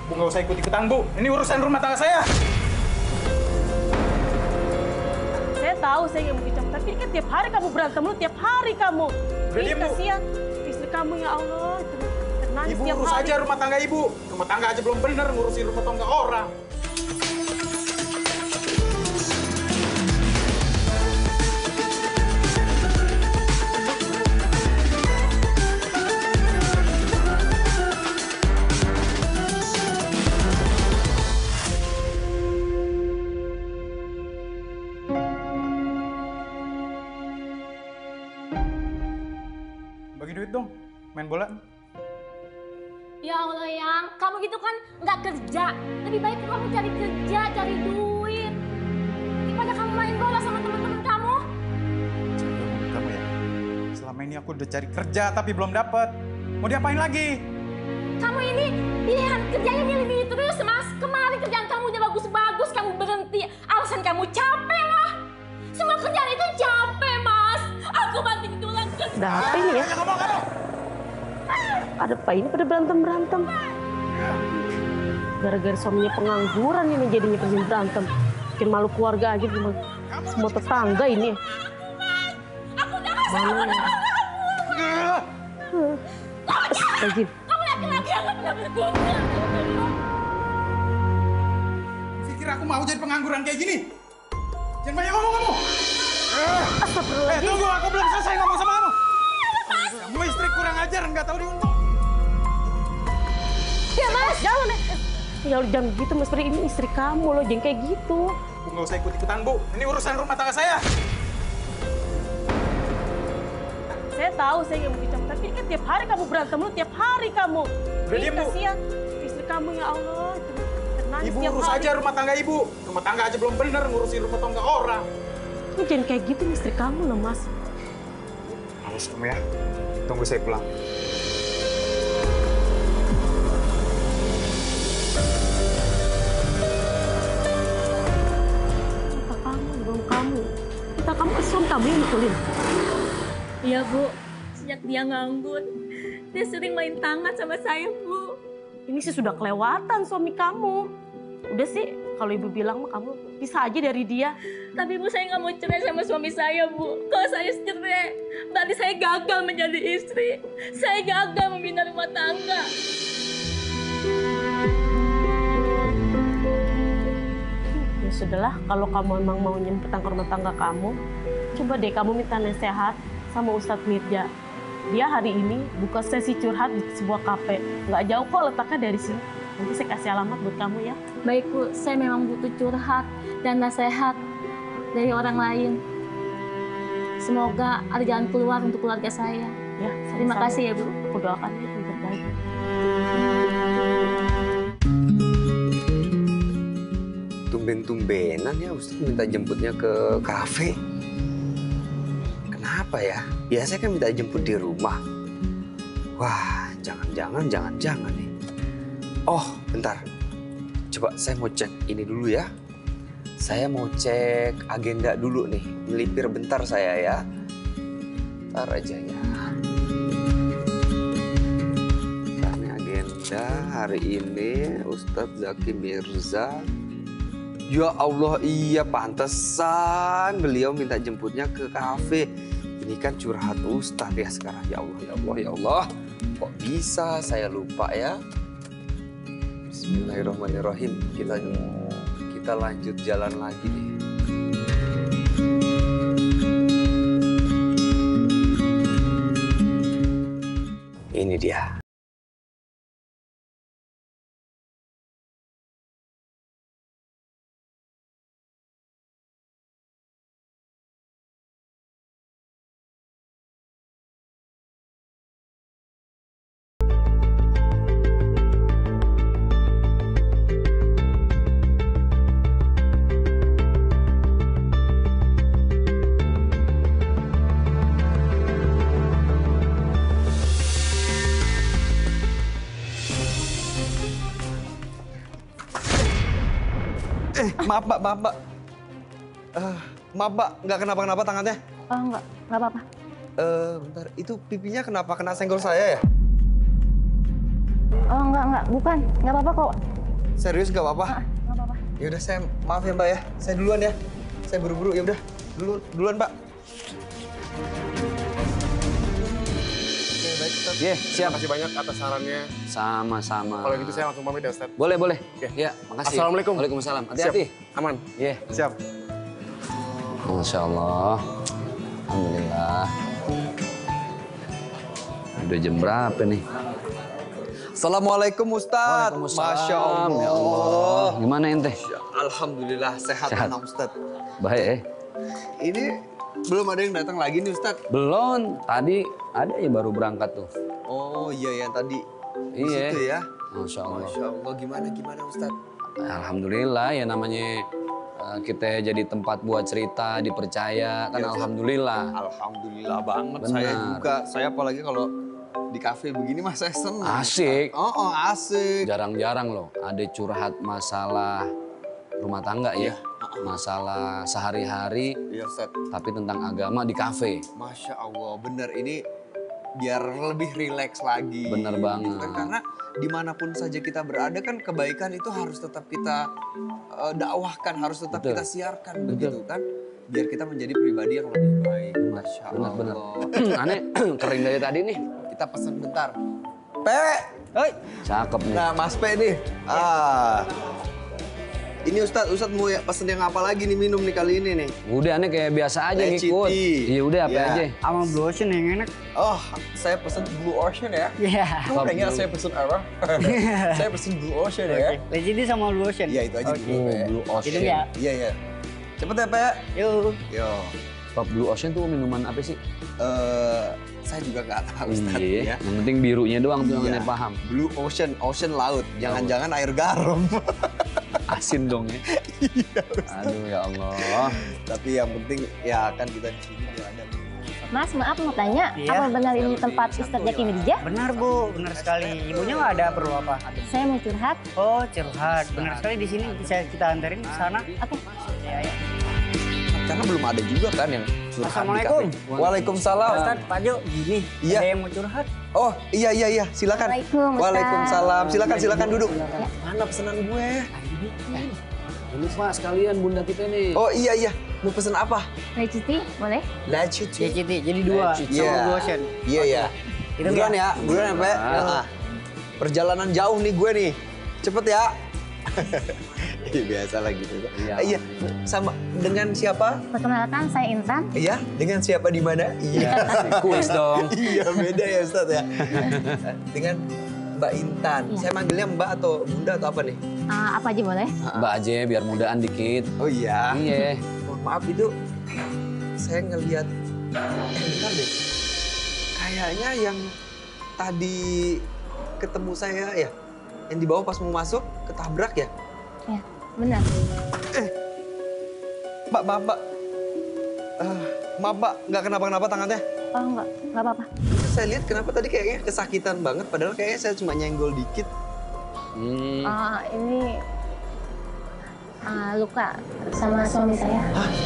Bu nggak usah ikut-ikutan, Bu. Ini urusan rumah tangga saya. Saya tahu saya nggak mungkin campur, tapi kan tiap hari kamu berantem lu, tiap hari kamu. Udah diam, Bu. Kasihan istri kamu, ya Allah. Nangis Ibu tiap urus hari. aja rumah tangga Ibu. Rumah tangga aja belum bener, ngurusin rumah tangga orang. Bagi duit dong, main bola. Ya Allah, Yang, kamu gitu kan nggak kerja. Lebih baik kamu cari kerja, cari duit. Daripada kamu main bola sama teman-teman kamu. Kamu ya, selama ini aku udah cari kerja tapi belum dapet. Mau diapain lagi? Kamu ini pilihan kerjanya milih-milih terus, Mas. Kemarin kerjaan kamu udah bagus-bagus, kamu berhenti. Alasan kamu capek lah. Semua kerjaan itu capek, Mas. Aku banting tulang kerja. Ada apa ini ya? Ada apa ini pada berantem-berantem? Gara-gara suaminya pengangguran ini jadinya pengen berantem. Bikin malu keluarga aja, semua tetangga ini. Aku udah gak sabar sama kamu. Astagfirullah. Kamu laki-laki yang gak pernah berguna. Pikir aku mau jadi pengangguran kayak gini? Jangan banyak ngomong kamu. Astagfirullahaladzim. Tunggu, aku belum selesai ngomong sama kamu. Kamu istri kurang ajar, nggak tahu diuntung. Ya Mas, jangan. Ya jangan gitu Mas Pri, ini istri kamu loh, jangan kayak gitu. Bu nggak usah ikut-ikutan, Bu. Ini urusan rumah tangga saya. Saya tahu saya nggak mungkin campur, tapi kan tiap hari kamu berantem lu, tiap hari kamu. Udah diam, Bu. Kasihan istri kamu, ya Allah. Nangis Ibu tiap urus hari. aja rumah tangga Ibu. Rumah tangga aja belum bener, ngurusin rumah tangga orang. Lu jangan kayak gitu istri kamu loh Mas. Awas kamu ya. Tunggu saya pulang. Kata kamu, belum kamu. Kata kamu kesuam kamu yang mukulin. Iya, Bu. Sejak dia nganggur, dia sering main tangan sama saya, Bu. Ini sih sudah kelewatan suami kamu. Udah sih, kalau ibu bilang mah kamu bisa aja dari dia. Tapi Bu, saya nggak mau cerai sama suami saya, Bu. Kalau saya cerai, berarti saya gagal menjadi istri. Saya gagal membina rumah tangga. Ya sudahlah, kalau kamu emang mau nyempetan ke rumah tangga kamu, coba deh kamu minta nasihat sama Ustadz Mirja. Dia hari ini buka sesi curhat di sebuah kafe. Nggak jauh kok letaknya dari sini. Nanti saya kasih alamat buat kamu ya. Baik, Bu. Saya memang butuh curhat dan nasihat dari orang lain. Semoga ada jalan keluar untuk keluarga saya. Ya, Terima sama-sama. kasih ya, Bu. Aku doakan ya, yang terbaik. Tumben-tumbenan ya Ustadz minta jemputnya ke kafe. Kenapa ya? Biasanya kan minta jemput di rumah. Wah, jangan-jangan nih. Oh, bentar. Coba saya mau cek ini dulu ya. Saya mau cek agenda dulu nih. Melipir bentar saya ya. Bentar aja ya. Karena agenda hari ini Ustadz Zaki Mirza. Ya Allah, iya pantesan beliau minta jemputnya ke kafe. Ini kan curhat Ustadz ya sekarang. Ya Allah, ya Allah, ya Allah. Kok bisa saya lupa ya? Bismillahirrahmanirrahim. Kita lanjut jalan lagi nih. Ini dia. Maaf, Mbak, maaf, Mbak. Maaf, Mbak, nggak kenapa-kenapa tangannya. Oh, nggak apa-apa. Bentar, itu pipinya kenapa kena senggol saya ya? Oh, nggak, bukan. Nggak apa-apa kok. Serius gak apa-apa? Nggak apa-apa. Ya udah saya maaf ya Mbak ya. Saya duluan ya. Saya buru-buru ya udah. Duluan Mbak. Oke, baik Ustaz. Iya, siap. Terima kasih banyak atas sarannya. Sama-sama. Kalau gitu saya langsung pamit ya Ustaz. Boleh, boleh. Oke. Ya, makasih. Assalamualaikum. Waalaikumsalam. Hati-hati. Siap. Aman. Iya. Siap. Masya Allah. Alhamdulillah. Udah jam berapa nih? Assalamualaikum Ustaz. Masya Allah. Ya Allah. Gimana ente? Alhamdulillah sehat, Sehat. tenang Ustaz. Baik. Ini belum ada yang datang lagi nih Ustaz. Belum. Tadi ada ya baru berangkat tuh. Oh iya yang tadi di Iya. situ ya. Masya Allah. Masya Allah gimana Ustaz? Alhamdulillah ya namanya kita jadi tempat buat cerita, dipercaya kan Iya, Ustaz. alhamdulillah. Alhamdulillah banget. Benar. Saya juga. Saya apalagi kalau di kafe begini mah saya senang. Asik. Oh asik. Jarang-jarang loh ada curhat masalah rumah tangga ya. Masalah sehari-hari Iya Ustaz. tapi tentang agama di kafe. Masya Allah, bener ini biar lebih rileks lagi. Bener banget. Gitu kan, karena dimanapun saja kita berada kan kebaikan itu harus tetap kita dakwahkan, harus tetap Betul. kita siarkan Betul. begitu kan. Biar kita menjadi pribadi yang lebih baik. Masya Allah. Bener-bener. Aneh kering dari tadi nih. Kita pesen bentar. Pe, hei. Cakep nih. Nah Mas Pe nih. Ini Ustadz mau pesen yang apa lagi nih minum nih kali ini nih? Udah aneh kayak biasa aja Leciti. ngikut. Iya udah apa Iya. aja. Sama Blue Ocean yang enak. Oh, saya pesen Blue Ocean ya. Iya. Kamu udah ingat saya pesen apa? Saya pesen Blue Ocean ya. Legend sama Blue Ocean. Iya itu aja dulu Oh, Pe. Blue Ocean. Itu ya. Iya iya. Cepet ya Pe. Yuk. Yo. Top Blue Ocean tuh minuman apa sih? Saya juga nggak tahu Ustadz Iya. ya. Yang penting birunya doang tuh yang Iya. aneh paham. Blue Ocean, ocean laut. Jangan-jangan air garam. Asin dong ya. Aduh ya Allah. Tapi yang penting ya kan kita di sini biar ada. Mas, maaf mau tanya, Iya. apa benar ini tempat Ustadz Zaki Mirja? Benar Bu, benar sekali. Ibunya nggak ada perlu apa? Saya mau curhat. Oh, curhat. Benar sekali di sini bisa kita anterin ke sana. Oke. Ya, ya. Karena belum ada juga kan yang curhat Assalamualaikum. di kafe. Waalaikumsalam. Ustaz, Pak Jo, gini. Iya. Ada yang mau curhat. Oh iya silakan. Waalaikumsalam, Ustaz. Waalaikumsalam. Silakan duduk. Mana pesanan gue? Ini Pak sekalian bunda kita nih. Oh iya. Mau pesen apa? Leciti, boleh? Leciti. Ya, Citi. Jadi dua. Citi. Sama Iya. Blue Ocean. Iya. Itu Buruan ya. ya, Pe. Nah, perjalanan jauh nih gue nih. Cepet ya. Biasa lah gitu. Iya. Iya, sama dengan siapa? Perkenalkan, saya Intan. Iya, dengan siapa di mana? Iya. Kuis dong. Iya, beda ya Ustadz ya. Dengan Mbak Intan. Iya. Saya manggilnya Mbak atau Bunda atau apa nih? Apa aja boleh? Mbak aja biar mudaan dikit. Oh iya. Iya. Mohon maaf itu saya ngelihat bentar deh. Kayaknya yang tadi ketemu saya ya, yang di bawah pas mau masuk ketabrak ya. Ya, benar. Mbak, maaf Mbak. Maaf Mbak, nggak kenapa-kenapa tangannya. Oh, enggak apa-apa. Saya lihat kenapa tadi kayaknya kesakitan banget, padahal kayaknya saya cuma nyenggol dikit. Ini luka sama suami saya.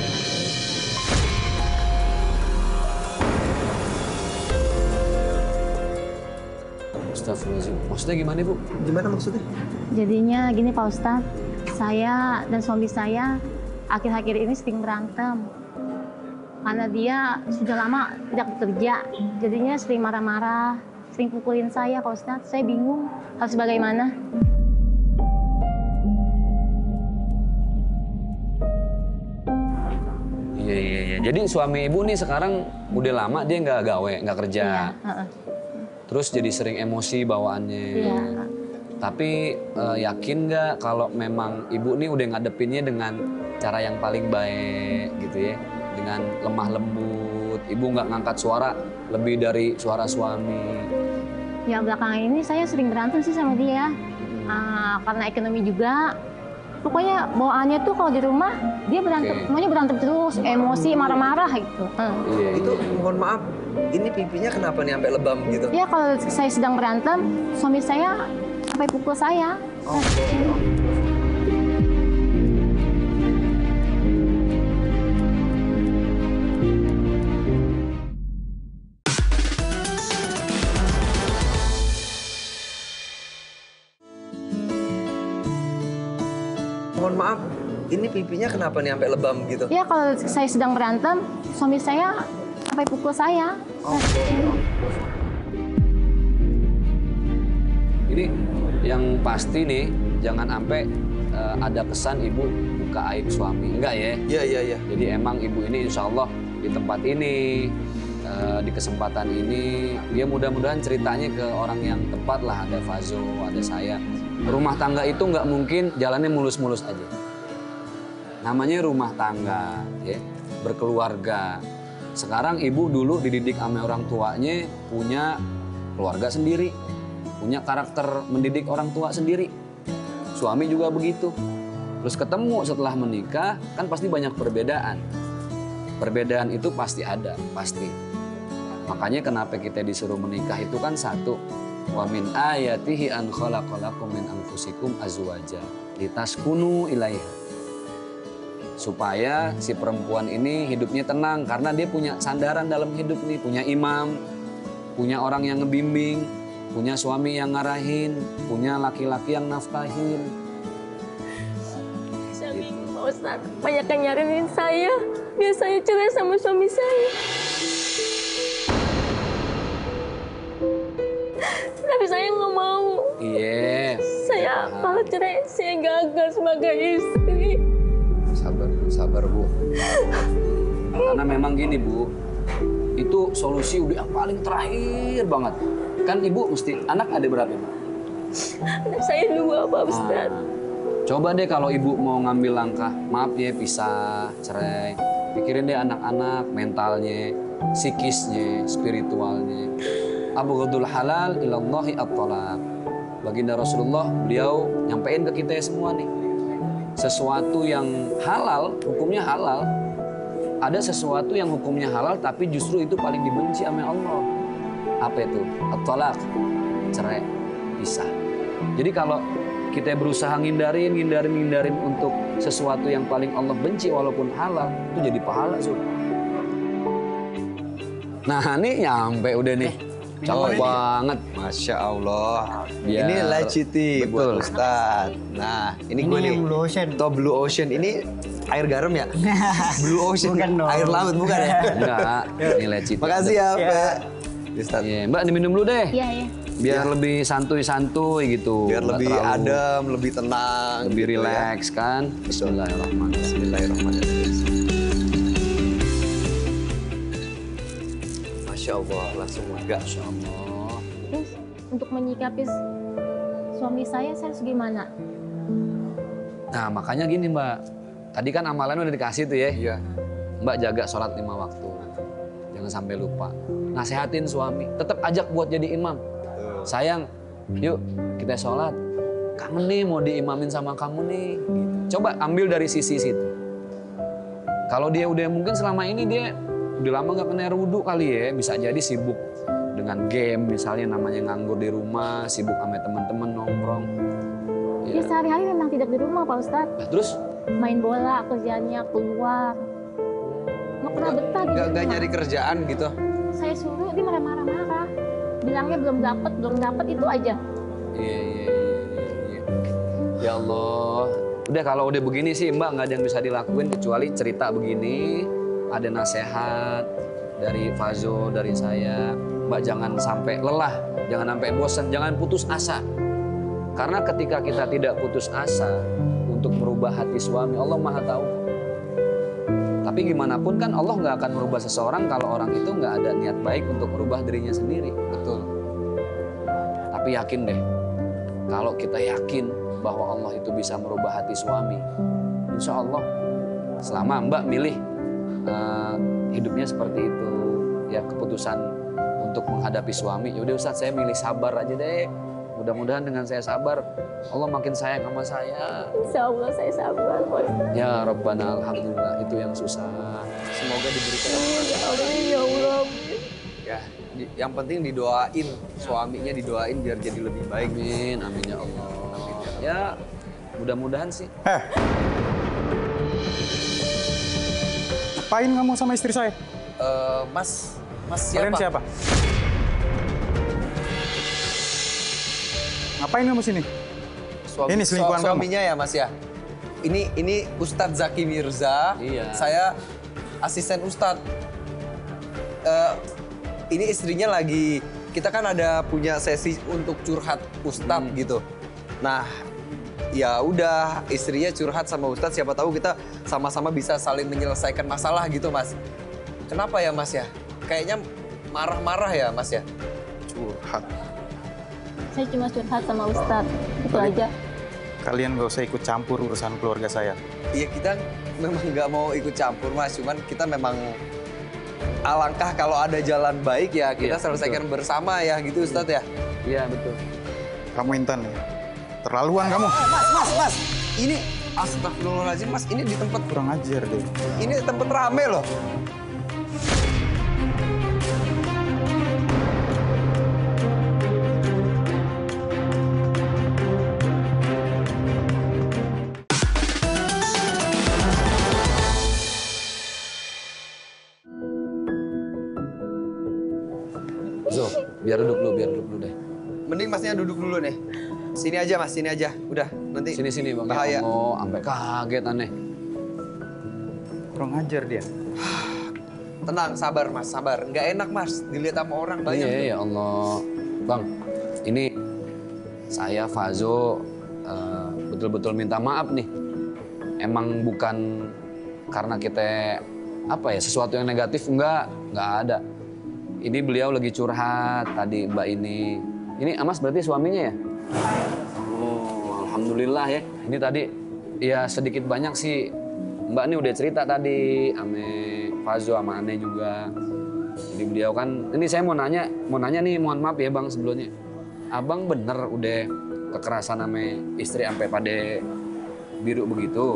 Astagfirullahaladzim. Maksudnya gimana Bu? Gimana maksudnya? Jadinya gini Pak Ustadz, saya dan suami saya akhir-akhir ini sering berantem. Karena dia sudah lama tidak bekerja, jadinya sering marah-marah, sering pukulin saya Pak Ustadz. Saya bingung harus bagaimana. Iya. Jadi suami ibu nih sekarang udah lama dia nggak gawe, nggak kerja. Iya, heeh. Terus jadi sering emosi bawaannya. Iya. Tapi yakin nggak kalau memang ibu nih udah ngadepinnya dengan cara yang paling baik gitu ya, dengan lemah lembut. Ibu nggak ngangkat suara lebih dari suara suami. Ya belakangan ini saya sering berantem sih sama dia. Karena ekonomi juga. Pokoknya bawaannya tuh kalau di rumah dia berantem, Oke. semuanya berantem terus, emosi, marah-marah gitu. Iya. Itu mohon maaf, ini pipinya kenapa nih sampai lebam gitu? Ya kalau saya sedang berantem, suami saya sampai pukul saya. mohon maaf, ini pipinya kenapa nih sampai lebam gitu? Ya kalau saya sedang berantem, suami saya sampai pukul saya. Ini yang pasti nih, jangan sampai ada kesan ibu buka aib suami. Enggak ya? Iya. Jadi emang ibu ini insya Allah di tempat ini, di kesempatan ini, dia mudah-mudahan ceritanya ke orang yang tepat lah. Ada Fazo, ada saya. Rumah tangga itu nggak mungkin jalannya mulus-mulus aja. Namanya rumah tangga, ya, berkeluarga. Sekarang ibu dulu dididik sama orang tuanya, punya keluarga sendiri, punya karakter mendidik orang tua sendiri. Suami juga begitu. Terus ketemu setelah menikah, kan pasti banyak perbedaan. Perbedaan itu pasti ada, pasti. Makanya kenapa kita disuruh menikah itu kan satu. Wa min ayatihi an khalaqalakum min anfusikum azwaja litaskunu ilaiha. Supaya si perempuan ini hidupnya tenang karena dia punya sandaran dalam hidup nih, punya imam, punya orang yang ngebimbing, punya suami yang ngarahin, punya laki-laki yang nafkahin. Pak Ustadz, banyak yang nyariin saya. Biar saya cerai sama suami saya. Tapi saya nggak mau. Iya. Saya kalau cerai, saya gagal sebagai istri. Sabar Bu. Karena memang gini Bu, itu solusi udah yang paling terakhir banget. Kan Ibu mesti, anak ada berapa Bu? Saya 2 Pak Ustadz. Coba deh kalau Ibu mau ngambil langkah, maaf ya pisah, cerai. Pikirin deh anak-anak, mentalnya, psikisnya, spiritualnya. Abghadul halal ilallahi at-talaq. Baginda Rasulullah, beliau nyampein ke kita semua nih. Sesuatu yang halal, hukumnya halal. Ada sesuatu yang hukumnya halal tapi justru itu paling dibenci sama Allah. Apa itu? At-talaq, cerai, pisah. Jadi kalau kita berusaha ngindarin untuk sesuatu yang paling Allah benci walaupun halal, itu jadi pahala, Sob. Nah, ini nyampe udah nih. Cakep banget. Masya Allah. Biar- Ini Laciti buat Betul. Ustadz. Nah, ini gue Ini nih. yang Blue Ocean. Toh Blue Ocean ini air garam ya? Blue Ocean, Bukan dong. air laut bukan ya? Enggak, nilai cita. Makasih ya, Pak. Ustadz. Iya, Mbak diminum dulu deh. Iya. Biar lebih santuy-santuy gitu. Biar Nggak lebih terlalu- adem, lebih tenang. lebih gitu ya. rileks kan. Bismillahirrahmanirrahim. Bismillahirrahmanirrahim. Masya Allah, langsung lega. Masya Allah. Terus untuk menyikapi suami saya harus gimana? Nah makanya gini Mbak. Tadi kan amalan udah dikasih tuh ya. Iya. Mbak jaga sholat 5 waktu. Jangan sampai lupa. Nasehatin suami. Tetap ajak buat jadi imam. Sayang, yuk kita sholat. Kangen nih mau diimamin sama kamu nih. Gitu. Coba ambil dari sisi situ. Kalau dia udah mungkin selama ini dia udah lama gak kena air wudhu kali ya. Bisa jadi sibuk dengan game misalnya namanya nganggur di rumah. Sibuk sama teman-teman nongkrong. Ya sehari-hari memang tidak di rumah Pak Ustadz. Nah, terus Main bola, kerjaannya keluar. Nggak pernah betah di Gak rumah. nyari kerjaan gitu. Saya suruh, dia marah-marah. Bilangnya belum dapat itu aja. Iya. Ya Allah. Udah kalau udah begini sih Mbak nggak ada yang bisa dilakuin kecuali cerita begini. Ada nasihat dari Fazo, dari saya. Mbak jangan sampai lelah, jangan sampai bosan, jangan putus asa. Karena ketika kita tidak putus asa untuk merubah hati suami, Allah Maha tahu. Tapi gimana pun kan Allah nggak akan merubah seseorang kalau orang itu nggak ada niat baik untuk merubah dirinya sendiri. Betul. Tapi yakin deh, kalau kita yakin bahwa Allah itu bisa merubah hati suami, insya Allah selama Mbak milih hidupnya seperti itu, ya keputusan untuk menghadapi suami, yaudah Ustadz saya milih sabar aja deh. Mudah-mudahan dengan saya sabar, Allah makin sayang sama saya. Insya Allah saya sabar Pak Ustadz. Ya Rabbana alhamdulillah, itu yang susah. Semoga diberikan. Ya Allah. Ya, yang penting didoain, suaminya didoain biar jadi lebih baik. Amin, amin ya Allah. Ya, mudah-mudahan sih. Ngapain kamu sama istri saya? Mas Kalian siapa? Ngapain kamu sini? Ini selingkuhan kamu? Suaminya ya Mas ya? ini Ustadz Zaki Mirza. Iya. Saya asisten Ustadz. Ini istrinya lagi, kita kan ada punya sesi untuk curhat Ustadz gitu. Nah, ya udah istrinya curhat sama Ustadz, siapa tahu kita sama-sama bisa saling menyelesaikan masalah gitu, Mas. Kenapa ya, Mas ya? Kayaknya marah-marah ya, Mas ya? Curhat. Saya cuma curhat sama Ustadz, itu aja. Kalian gak usah ikut campur urusan keluarga saya. Iya, kita memang nggak mau ikut campur, Mas. Cuman kita memang alangkah kalau ada jalan baik ya kita Iya, selesaikan bersama ya gitu, Ustadz ya. Iya, betul. Kamu Intan ya? Terlaluan kamu. Mas. Ini astagfirullahaladzim, Mas. Ini di tempat, Kurang ajar deh. ini tempat rame loh. Zo, biar duduk dulu deh. Mending Masnya duduk dulu nih. Sini aja, Mas. Sini aja. Udah, nanti Sini Bang. bahaya. Oh, sampai kaget aneh. Kurang ajar dia. Tenang, sabar, Mas. Sabar. Nggak enak, Mas. Dilihat sama orang banyak. Iya, ya Allah. Bang, ini saya Fazo betul-betul minta maaf nih. Emang bukan karena kita sesuatu yang negatif, enggak ada. Ini beliau lagi curhat tadi Mbak ini. Ini Amas berarti suaminya ya? Oh, alhamdulillah ya. Ini tadi ya sedikit banyak sih Mbak ini udah cerita tadi ame Fazo sama Ane juga. Jadi beliau kan, ini saya mau nanya nih, mohon maaf ya Bang sebelumnya. Abang bener udah kekerasan sama istri sampai pada biru begitu?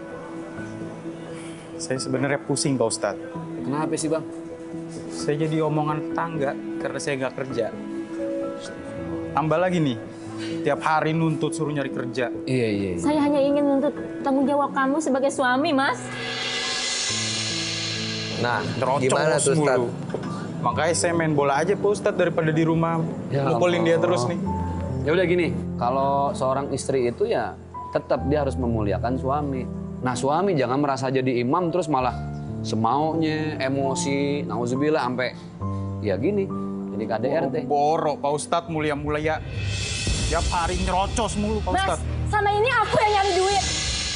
Saya sebenarnya pusing Pak Ustadz. Kenapa sih Bang? Saya jadi omongan tetangga karena saya nggak kerja. Tambah lagi nih, tiap hari nuntut suruh nyari kerja. Iya. Saya hanya ingin menuntut tanggung jawab kamu sebagai suami, Mas. Nah, Terocos gimana tuh, Ustadz? mulu. Makanya saya main bola aja Pak Ustadz daripada di rumah Ya mukulin dia Allah. terus nih. Ya udah gini, kalau seorang istri itu ya tetap dia harus memuliakan suami. Nah suami jangan merasa jadi imam terus malah semaunya, emosi, nauzubillah sampai ya gini, jadi KDRT. Borok Pak Ustadz mulia-mulia. Tiap hari nyerocos mulu Pak Mas, Ustadz. sama ini aku yang nyari duit.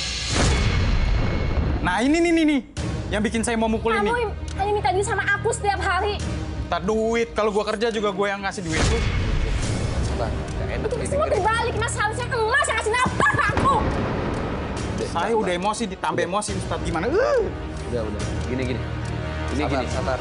Nah ini nih, yang bikin saya mau mukulin Kamu nih. hanya minta duit sama aku setiap hari. Tak duit, kalau gua kerja juga gue yang ngasih duit lu. Bang, nggak enak Itu nih semua dengerin. terbalik, Mas. Harusnya Mas yang kasih nafkah ke aku. Saya udah emosi, ditambah emosi Ustadz. Gimana? Udah. Gini. Ini Sabar, gini. sabar.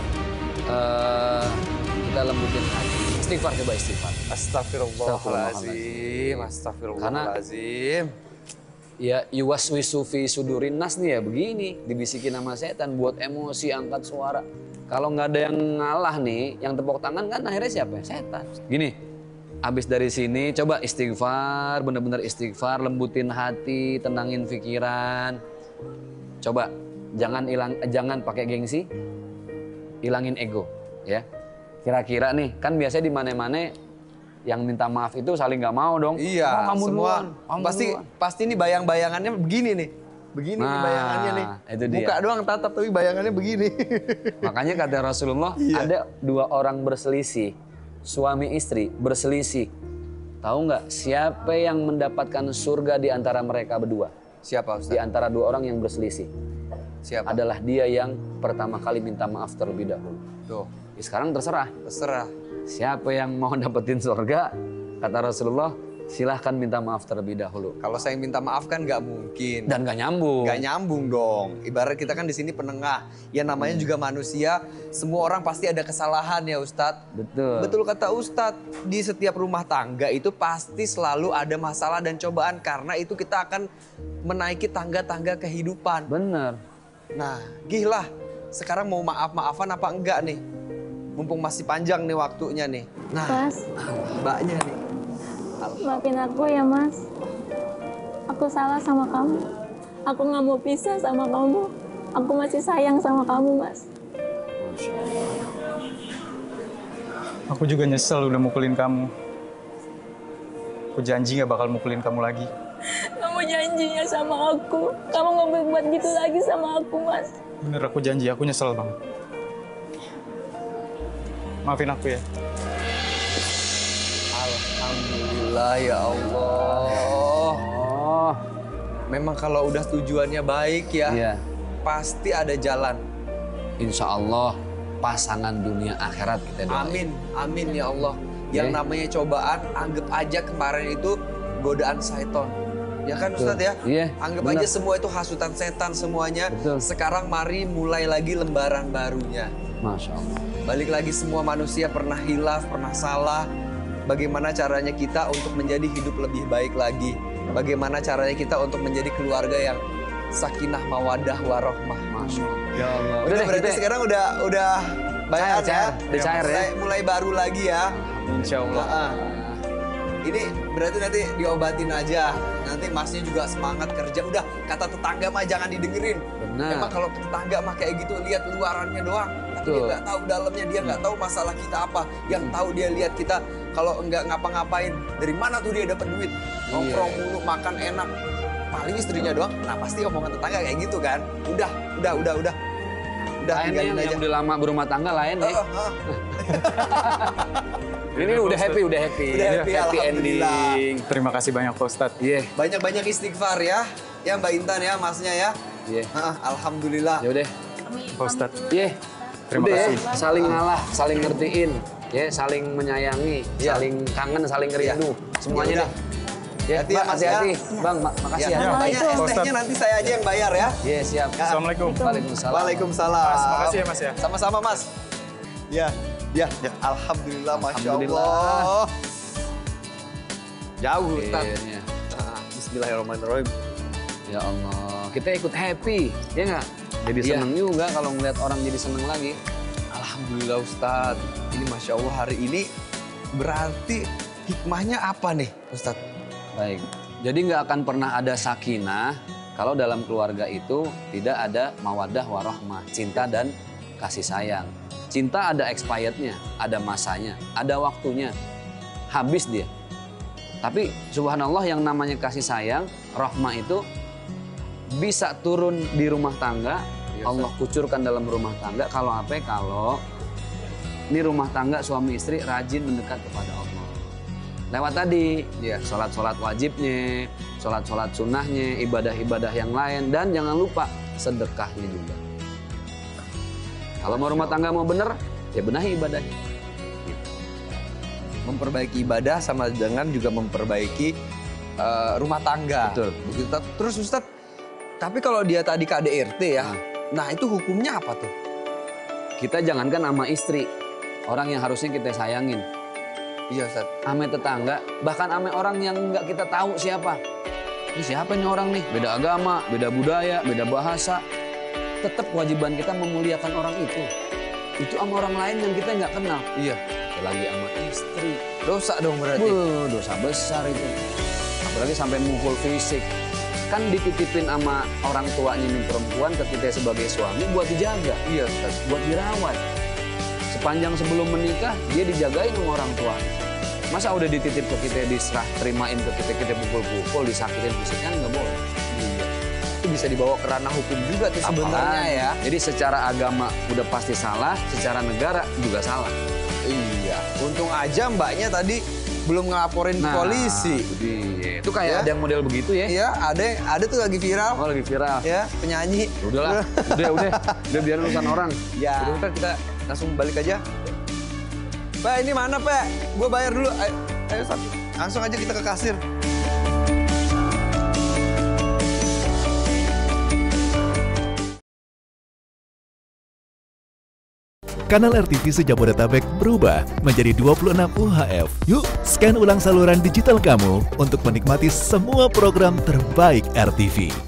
Kita lembutin hati. Istighfar coba istighfar. Astagfirullahaladzim. Astagfirullahaladzim. Ya yuwaswisu fi sudurin nas nih ya begini. Dibisikin sama setan buat emosi, angkat suara. Kalau nggak ada yang ngalah nih, yang tepuk tangan kan akhirnya siapa? Setan. Gini, abis dari sini coba istighfar, bener-bener istighfar, lembutin hati, tenangin pikiran. Coba jangan pakai gengsi, hilangin ego, ya. Kira-kira nih, kan biasanya di mana-mana yang minta maaf itu saling nggak mau dong. Iya, Oh, kamu semua duluan, kamu duluan. pasti ini bayang-bayangannya begini nih. Begini nih Nah, bayangannya nih. itu dia. Muka doang tatap tapi bayangannya begini. Makanya kata Rasulullah, Iya. ada dua orang berselisih, suami istri berselisih. Tahu nggak siapa yang mendapatkan surga di antara mereka berdua? Siapa, Di Ustaz? antara dua orang yang berselisih Siapa? adalah dia yang pertama kali minta maaf terlebih dahulu. Tuh, Ya, sekarang terserah. terserah. Siapa yang mau dapetin surga, kata Rasulullah, silahkan minta maaf terlebih dahulu. Kalau saya minta maaf kan nggak mungkin. Dan gak nyambung. Nggak nyambung dong. Ibarat kita kan di sini penengah. Ya namanya juga manusia. Semua orang pasti ada kesalahan ya Ustadz. Betul. Betul kata Ustadz. Di setiap rumah tangga itu pasti selalu ada masalah dan cobaan. Karena itu kita akan menaiki tangga-tangga kehidupan. Bener. Nah, gila. Sekarang mau maaf-maafan apa enggak nih? Mumpung masih panjang nih waktunya nih. Nah, Mas, mbaknya nih. maafin aku ya, Mas. Aku salah sama kamu. Aku nggak mau pisah sama kamu. Aku masih sayang sama kamu, Mas. Aku juga nyesel udah mukulin kamu. Aku janji gak bakal mukulin kamu lagi. Kamu kamu janjinya sama aku. Kamu nggak berbuat gitu lagi sama aku, Mas. Bener, aku janji, aku nyesel banget. Maafin aku ya. Alhamdulillah ya Allah. Oh, Memang kalau udah tujuannya baik ya, iya. pasti ada jalan. Insya Allah pasangan dunia akhirat kita doain. Amin, amin ya Allah. Yang namanya cobaan, anggap aja kemarin itu godaan syaiton. Ya kan Ustadz ya? Iya, Anggap benar. aja semua itu hasutan setan semuanya. Betul. Sekarang mari mulai lagi lembaran barunya. Masya Allah. Balik lagi, semua manusia pernah hilaf, pernah salah. Bagaimana caranya kita untuk menjadi hidup lebih baik lagi? Bagaimana caranya kita untuk menjadi keluarga yang sakinah mawadah warohmah? Masya Allah. Ya Allah. Udah deh, berarti kita- sekarang udah bayar Cair, ya? udah cair ya. Mulai baru lagi ya. Insya Allah. Nah, ini berarti nanti diobatin aja. Nanti masnya juga semangat kerja. Udah, kata tetangga mah jangan didengerin. Benar. Emang kalau tetangga mah kayak gitu, lihat luarannya doang. Tapi dia Betul. nggak tahu dalamnya, dia nggak tahu masalah kita apa. Yang tahu dia lihat kita kalau enggak ngapa-ngapain. Dari mana tuh dia dapat duit? Nongkrong mulu, makan enak. Paling istrinya doang. Nah pasti omongan tetangga kayak gitu kan. Udah. Udah, Lain tinggalin yang udah lama berumah tangga lain nih. Ini udah happy. Udah happy, alhamdulillah. ending. Terima kasih banyak Pak Ustadz. Iya, Banyak-banyak istighfar ya. Ya Mbak Intan ya, masnya ya. iya. Alhamdulillah. Ya udah. Pak Ustadz. Iya. Terima Udah kasih. Ya, saling ngalah, saling ngertiin, ya, saling menyayangi, Iya. saling kangen, saling rindu, semuanya Ya deh. Ya, Hati-hati ya, Mbak, Mas, ya. hati-hati. Bang, makasih ya. Ya, Makanya Pak es Ustadz. tehnya nanti saya aja yang bayar ya. Iya, siap. Assalamualaikum. Waalaikumsalam. Waalaikumsalam. Mas, makasih ya Mas ya. Sama-sama Mas. Ya. Alhamdulillah, Masya Alhamdulillah. Allah. Jauh Ustaz. Akhirnya. Bismillahirrahmanirrahim. Ya Allah, kita ikut happy, ya nggak? Jadi Iya. seneng juga kalau ngeliat orang jadi seneng lagi. Alhamdulillah Ustaz. Ini Masya Allah hari ini berarti hikmahnya apa nih Ustaz? Baik, jadi nggak akan pernah ada sakinah kalau dalam keluarga itu tidak ada mawadah warohmah, cinta dan kasih sayang. Cinta ada expirednya, ada masanya, ada waktunya, habis dia. Tapi subhanallah yang namanya kasih sayang, rahmah itu bisa turun di rumah tangga, Allah kucurkan dalam rumah tangga. Kalau apa? Kalau ini rumah tangga suami istri rajin mendekat kepada Allah. Lewat tadi, ya sholat-sholat wajibnya, sholat-sholat sunnahnya, ibadah-ibadah yang lain, dan jangan lupa sedekahnya juga. Kalau mau rumah tangga mau bener, ya benahi ibadahnya. Memperbaiki ibadah sama dengan juga memperbaiki rumah tangga. Betul. Begitu. Terus Ustaz, tapi kalau dia tadi KDRT ya, nah itu hukumnya apa tuh? Kita jangankan sama istri, orang yang harusnya kita sayangin. Iya Ustaz. Ame tetangga, bahkan ame orang yang nggak kita tahu siapa. Ini siapa nih orang nih? Beda agama, beda budaya, beda bahasa. Tetap kewajiban kita memuliakan orang itu. Itu sama orang lain yang kita nggak kenal. Iya. Apalagi sama istri. Dosa dong berarti. Dosa besar itu. Apalagi sampai mukul fisik. Kan dititipin sama orang tuanya nih perempuan ke kita sebagai suami buat dijaga. Iya Ustaz. Buat dirawat. Sepanjang sebelum menikah, dia dijagain sama orang tua. Masa udah dititip ke kita, diserah terimain ke kita pukul-pukul, disakitin fisik, kan nggak boleh. Iya. Itu bisa dibawa ke ranah hukum juga tuh sebenarnya ya. Jadi secara agama udah pasti salah, secara negara juga salah. Iya. Untung aja mbaknya tadi belum ngelaporin ke polisi. Itu kayak Ya. ada yang model begitu ya. Iya, ada tuh lagi viral. Oh, lagi viral. Ya, penyanyi. Udahlah, udah biar urusan orang. Ya. Udah, bentar kita langsung balik aja. Pak, ini mana, Pak? Gue bayar dulu. Ayo, Ustaz. Langsung aja kita ke kasir. Kanal RTV se-Jabodetabek berubah menjadi 26 UHF. Yuk, scan ulang saluran digital kamu untuk menikmati semua program terbaik RTV.